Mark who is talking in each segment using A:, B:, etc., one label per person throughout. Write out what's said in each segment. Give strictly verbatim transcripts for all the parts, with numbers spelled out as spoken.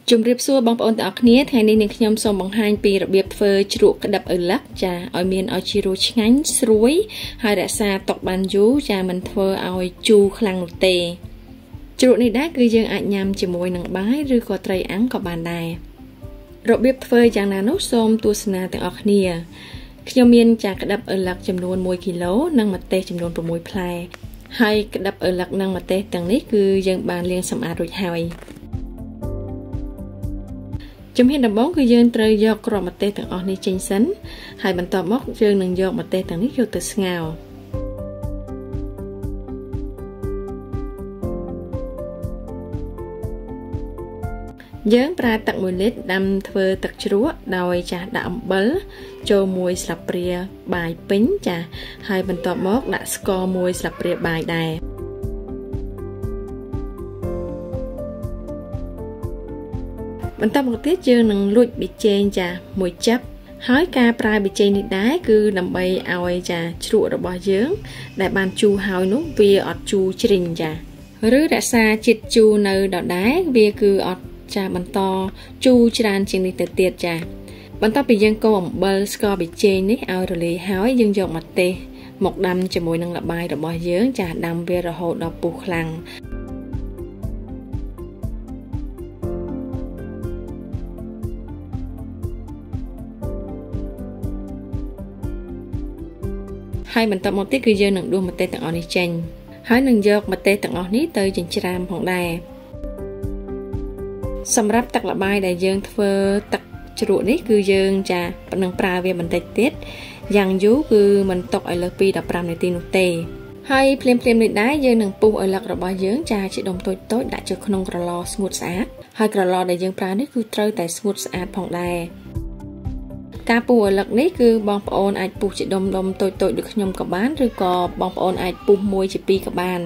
A: Chùm riệp xua bóng ổn tạc nia thay nên những nhóm xông bằng hai bì rập biệp phơ chrụ đập ở lắc cha ở miền ở chi rô ngánh sruối hai đã xa tộc bàn dú cha mình phơ oi chu khlang lục tê chrụ này đá cư dương ảnh nhằm chỉ mùi nặng bái rư có trầy áng có bàn đài rập biệp phơ chàng nà nốt xôm tu sna tạc ọc nia nhóm miền cha đập ở lắc chùm luôn mùi kilo năng mặt tê chùm luôn của mùi plai hai đập ở lắc năng mặt tê tầng nít cư dương bàn liên xâm á rồi hài chúng hiện đầm bóngคือយើងត្រូវយកក្របម្ទេសទាំងអស់នេះចេញសិនហើយបន្តមកយើងនឹងយកម្ទេសទាំងនេះយកទៅស្ងោរយើងប្រើទឹកមួយលីត្រដាំធ្វើទឹកជ្រក់ដោយចាស់ដាក់អំបិលចូលមួយស្លាបព្រាបាយពេញចាស់ហើយបន្តមកដាក់ស្ករមួយស្លាបព្រាបាយដែរបន្តមកទៀតយើងនឹងលួចប៊ីចេងចាមួយចាប់ហើយការប្រើប៊ីចេងនេះដែរគឺដើម្បីឲ្យចាជ្រក់របស់យើងដែលបានជូរហើយនោះវាអត់ជូរជ្រិញចាឬរក្សាជាតិជូរនៅដដែលវាគឺអត់ចាបន្តជូរច្រើនជាងនេះទៅទៀតចាបន្ទាប់ពីយើងកូរអំបិលស្ករប៊ីចេងនេះឲ្យរលាយហើយយើងយកម្ទេសមកដាំជាមួយនឹងល្បាយរបស់យើងចាដាំវារហូតដល់ពុះខ្លាំងហើយបន្តមកទៀតគឺយើងនឹងដួសម្ទេសទាំងអស់នេះចេញហើយនឹងយកម្ទេសទាំងអស់នេះទៅចិញ្ច្រាំផងដែរសម្រាប់ទឹកល្បាយដែលយើងធ្វើទឹកជ្រក់នេះគឺយើងចានឹងប្រើវាបន្តិចទៀតយ៉ាងយូរគឺមិនຕົកឲ្យលើសពីដប់ប្រាំនាទីនោះទេហើយភ្លាមភ្លាមនេះដែរយើងនឹងពុះឲ្យលឹករបស់យើងចាជាដុំតូចតូចដាក់ចូលក្នុងក្រឡស្ងួតស្អាតហើយក្រឡដែលយើងប្រើនេះគឺត្រូវតែស្ងួតស្អាតផងដែរការពុះឲ្យលឹកនេះគឺបងប្អូនអាចពុះជាដុំដុំតូចតូចដូចខ្ញុំក៏បានឬក៏បងប្អូនអាចពុះមួយជាពីរក៏បាន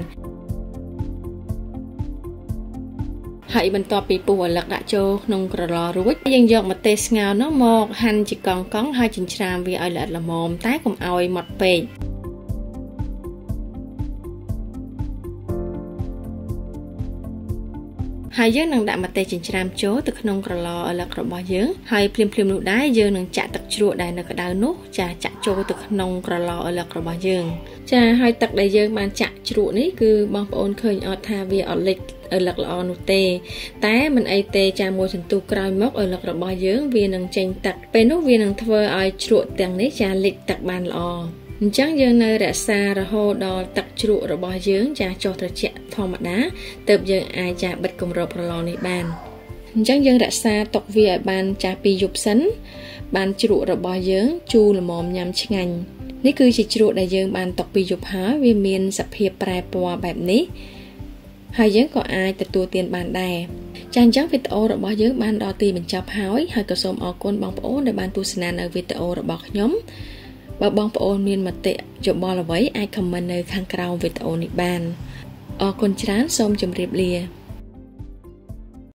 A: ហើយបន្ទាប់ពីពុះឲ្យលឹកដាក់ចូលក្នុងក្រឡរួចយើងយកម្ទេសស្ងោរនោះមកហាន់ជាកង់កង់ហើយចិញ្ច្រាំវាឲ្យល្អិតល្មមតែកុំឲ្យម៉ត់ពេកហើយយើងនឹងដាក់ម្ទេសចិញ្ច្រាំចូលទៅក្នុងក្រឡឲ្យលឹករបស់យើងហើយភ្លាមភ្លាមនោះដែរយើងនឹងចាក់ទឹកជ្រក់ដែលនៅក្តៅនោះចាចាក់ចូលទៅក្នុងក្រឡឲ្យលឹករបស់យើងចាហើយទឹកដែលយើងបានចាក់ជ្រក់នេះគឺបងប្អូនឃើញអត់ថាវាអត់លិចឲ្យលឹកល្អនោះទេតែមិនអីទេចាមួយសន្ទុះក្រោយមកឲ្យលឹករបស់យើងវានឹងចេញទឹកពេលនោះវានឹងធ្វើឲ្យជ្រក់ទាំងនេះចាលិចទឹកបានល្អអញ្ចឹងយើងនៅរក្សារហូតដល់ទឹកជ្រក់របស់យើងចាចុះត្រជាក់ធម្មតាទើបយើងអាចចាបិទគម្របប្រឡងនេះបានអញ្ចឹងយើងរក្សាទុកវាឲ្យបានចាពីរយប់សិនបានជ្រក់របស់យើងជូរល្មមញ៉ាំឆ្ងាញ់នេះគឺជាជ្រក់ដែលយើងបានទុកពីរយប់ហើយវាមានសភាពប្រែពណ៌បែបនេះហើយយើងក៏អាចទទួលទានបានដែរចាអញ្ចឹងវីដេអូរបស់យើងបានដល់ទីបញ្ចប់ហើយហើយក៏សូមអរគុណបងប្អូនដែលបានទស្សនានៅវីដេអូរបស់ខ្ញុំបើបងប្អូនមានមតិយោបល់អ្វីអាចខមមិននៅខាងក្រោមវីដេអូនេះបានអរគុណច្រើនសូមជម្រាបលា